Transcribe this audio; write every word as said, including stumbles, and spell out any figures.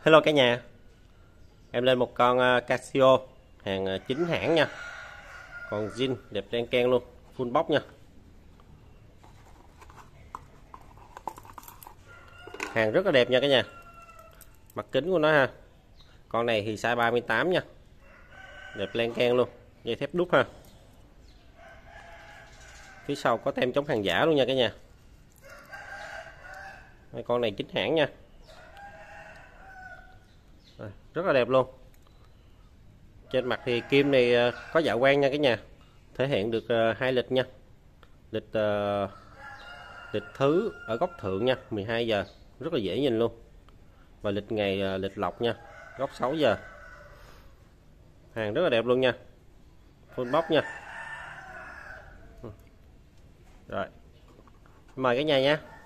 Hello cả nhà, em lên một con uh, Casio hàng uh, chính hãng nha, còn zin đẹp đen ken luôn, full box nha. Hàng rất là đẹp nha cả nhà. Mặt kính của nó ha, con này thì size ba mươi tám nha, đẹp len ken luôn, dây thép đúc ha. Phía sau có tem chống hàng giả luôn nha cả nhà. Con này chính hãng nha, rất là đẹp luôn. Trên mặt thì kim này có dạ quang nha cả nhà, thể hiện được hai lịch nha, lịch uh, lịch thứ ở góc thượng nha, mười hai giờ, rất là dễ nhìn luôn, và lịch ngày lịch lộc nha, góc sáu giờ. Hàng rất là đẹp luôn nha, full box nha. Rồi, mời cả nhà nha.